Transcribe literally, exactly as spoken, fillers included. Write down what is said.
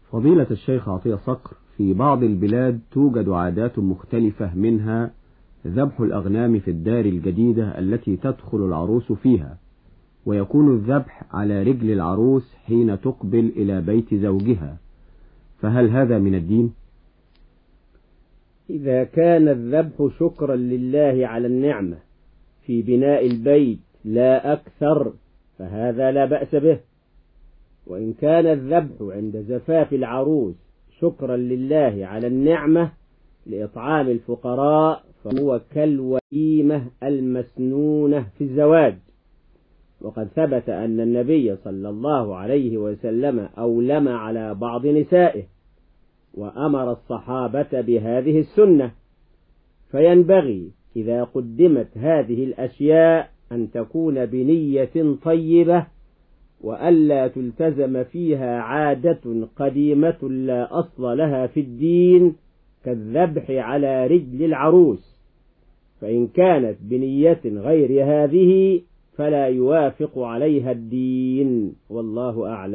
فضيلة الشيخ عطية صقر، في بعض البلاد توجد عادات مختلفة، منها ذبح الأغنام في الدار الجديدة التي تدخل العروس فيها، ويكون الذبح على رجل العروس حين تقبل إلى بيت زوجها، فهل هذا من الدين؟ إذا كان الذبح شكرا لله على النعمة في بناء البيت لا أكثر فهذا لا بأس به، وإن كان الذبح عند زفاف العروس شكرا لله على النعمة لإطعام الفقراء فهو كالوليمة المسنونة في الزواج. وقد ثبت أن النبي صلى الله عليه وسلم أولم على بعض نسائه وأمر الصحابة بهذه السنة، فينبغي إذا قدمت هذه الأشياء أن تكون بنية طيبة، وألا تلتزم فيها عادة قديمة لا أصل لها في الدين كالذبح على رجل العروس، فإن كانت بنية غير هذه فلا يوافق عليها الدين، والله أعلم.